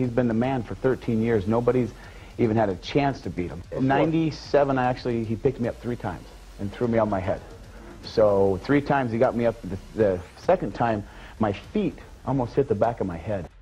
he's been the man for 13 years. Nobody's even had a chance to beat him. In 97, he picked me up 3 times and threw me on my head. So 3 times he got me up. The second time, my feet almost hit the back of my head.